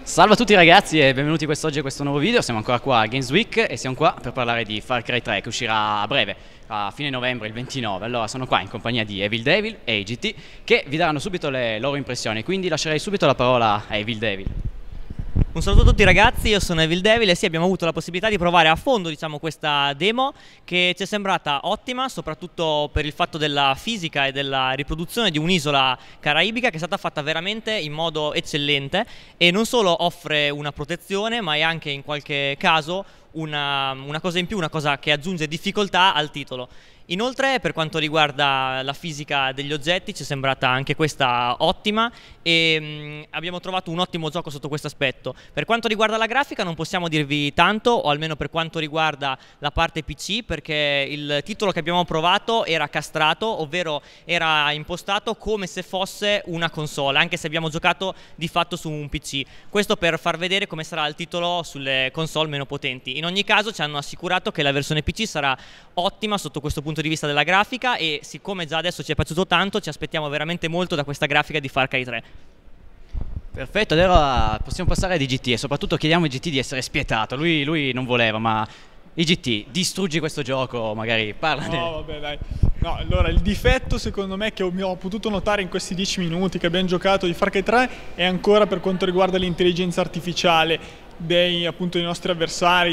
Salve a tutti ragazzi e benvenuti quest'oggi a questo nuovo video. Siamo ancora qua a Games Week e siamo qua per parlare di Far Cry 3 che uscirà a breve, a fine novembre, il 29. Allora sono qua in compagnia di Evil Devil e AGT che vi daranno subito le loro impressioni, quindi lascerei subito la parola a Evil Devil. Un saluto a tutti ragazzi, io sono Evil Devil e sì, abbiamo avuto la possibilità di provare a fondo questa demo che ci è sembrata ottima, soprattutto per il fatto della fisica e della riproduzione di un'isola caraibica che è stata fatta veramente in modo eccellente e non solo offre una protezione, ma è anche in qualche caso una cosa in più, una cosa che aggiunge difficoltà al titolo. Inoltre, per quanto riguarda la fisica degli oggetti, ci è sembrata anche questa ottima e abbiamo trovato un ottimo gioco sotto questo aspetto. Per quanto riguarda la grafica non possiamo dirvi tanto, o almeno per quanto riguarda la parte PC, perché il titolo che abbiamo provato era castrato, ovvero era impostato come se fosse una console, anche se abbiamo giocato di fatto su un PC. Questo per far vedere come sarà il titolo sulle console meno potenti. In ogni caso ci hanno assicurato che la versione PC sarà ottima sotto questo punto di vista della grafica e siccome già adesso ci è piaciuto tanto ci aspettiamo veramente molto da questa grafica di Far Cry 3. Perfetto, allora possiamo passare ad IGT e soprattutto chiediamo a IGT di essere spietato. Lui non voleva, ma IGT, distruggi questo gioco, magari parlane. No, vabbè, dai. No, allora, il difetto secondo me che ho potuto notare in questi 10 minuti che abbiamo giocato di Far Cry 3 è ancora per quanto riguarda l'intelligenza artificiale dei nostri avversari,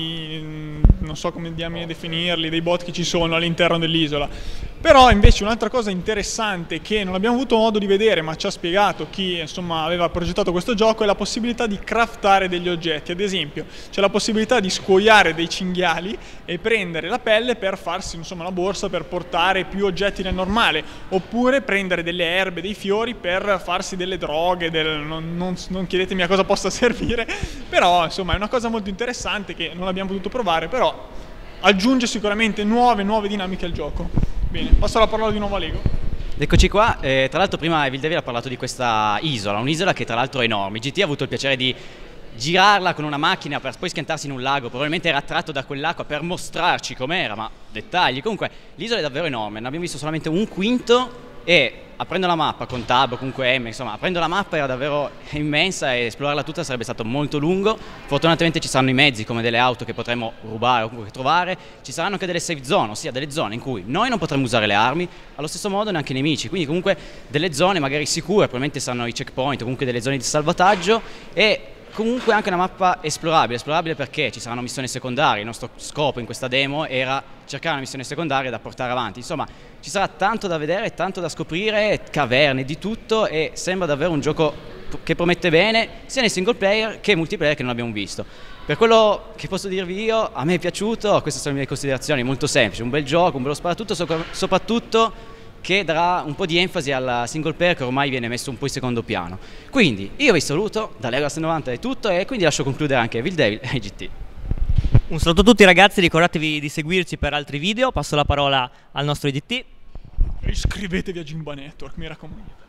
non so come diamine definirli, dei bot che ci sono all'interno dell'isola. Però invece un'altra cosa interessante che non abbiamo avuto modo di vedere ma ci ha spiegato chi insomma aveva progettato questo gioco è la possibilità di craftare degli oggetti. Ad esempio c'è la possibilità di scuoiare dei cinghiali e prendere la pelle per farsi insomma una borsa per portare più oggetti del normale, oppure prendere delle erbe, dei fiori per farsi delle droghe, non chiedetemi a cosa possa servire, però insomma è una cosa molto interessante che non abbiamo potuto provare, però aggiunge sicuramente nuove dinamiche al gioco. Bene, passo la parola di nuovo a Lego. Eccoci qua, tra l'altro prima Evil Devil ha parlato di questa isola, un'isola che tra l'altro è enorme. GT ha avuto il piacere di girarla con una macchina per poi schiantarsi in un lago, probabilmente era attratto da quell'acqua per mostrarci com'era, ma dettagli. Comunque l'isola è davvero enorme, ne abbiamo visto solamente un quinto e aprendo la mappa con Tab o comunque M, insomma aprendo la mappa era davvero immensa e esplorarla tutta sarebbe stato molto lungo. Fortunatamente ci saranno i mezzi come delle auto che potremo rubare o comunque trovare, ci saranno anche delle safe zone, ossia delle zone in cui noi non potremo usare le armi, allo stesso modo neanche i nemici, quindi comunque delle zone magari sicure, probabilmente saranno i checkpoint o comunque delle zone di salvataggio e comunque anche una mappa esplorabile perché ci saranno missioni secondarie. Il nostro scopo in questa demo era cercare una missione secondaria da portare avanti, insomma ci sarà tanto da vedere, tanto da scoprire, caverne, di tutto e sembra davvero un gioco che promette bene sia nei single player che multiplayer che non abbiamo visto. Per quello che posso dirvi io, a me è piaciuto, queste sono le mie considerazioni, molto semplice, un bel gioco, un bello sparatutto, soprattutto che darà un po' di enfasi al single player che ormai viene messo un po' in secondo piano. Quindi io vi saluto, da Legolas 90 è tutto e quindi lascio concludere anche Evil Devil e GT. Un saluto a tutti ragazzi, ricordatevi di seguirci per altri video, passo la parola al nostro EGT. Iscrivetevi a Gimba Network, mi raccomando.